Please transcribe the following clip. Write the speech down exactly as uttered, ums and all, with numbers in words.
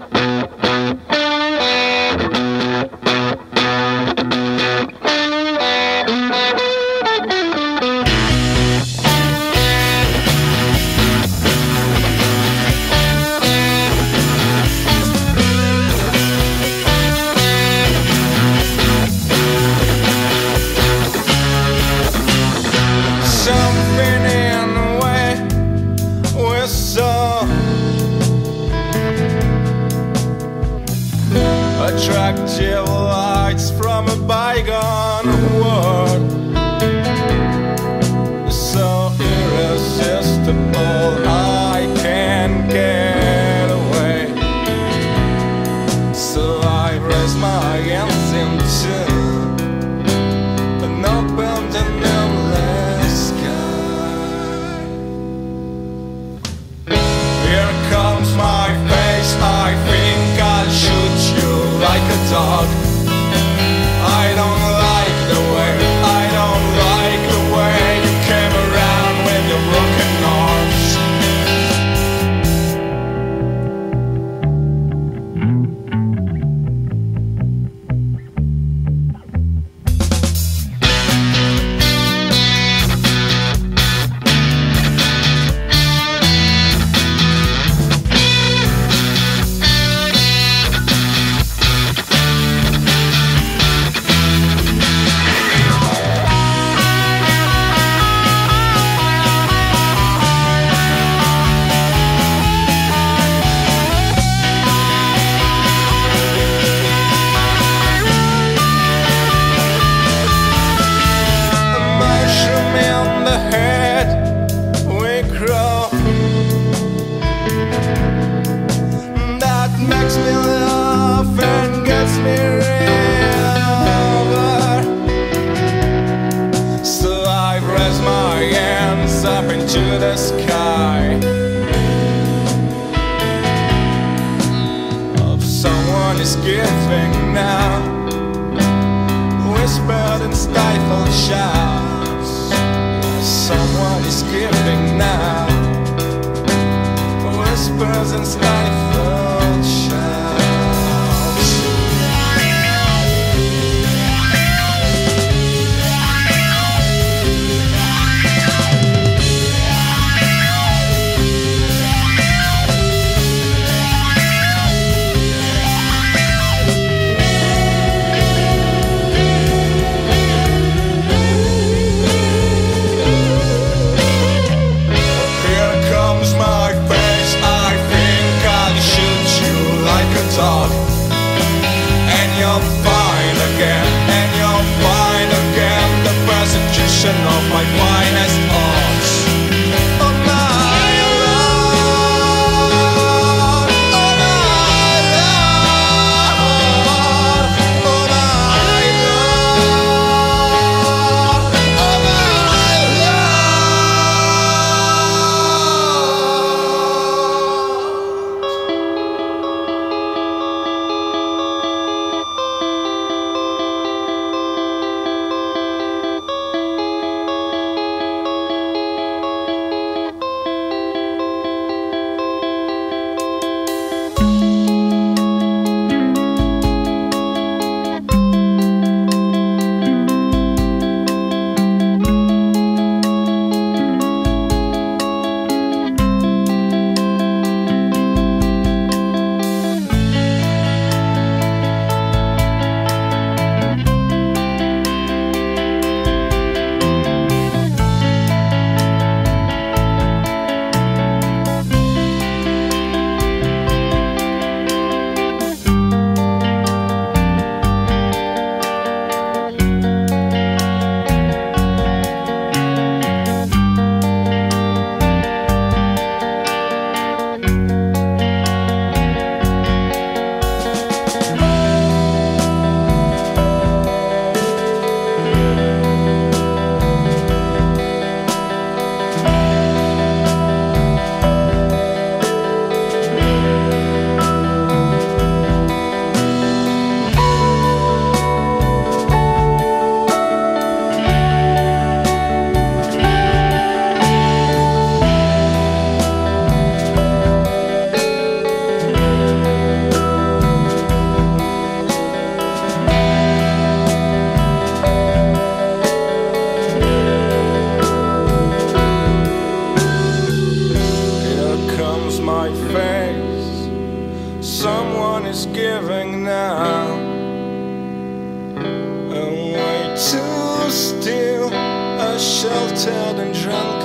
Attractive lights from a bygone world, so irresistible I can't get away. So I raise my hands into an open and endless sky. Here comes my face, I think I'll shoot you like a dog. I don't like the way, I don't like the way you came around with your broken arms. Makes me laugh and gets me over. So I raise my hands up into the sky of someone is giving now, whispered and stifled shouts. Someone is giving now, whispers and stifled shouts. Here comes my face, I think I'll is giving now, a way to steal a sheltered and drunk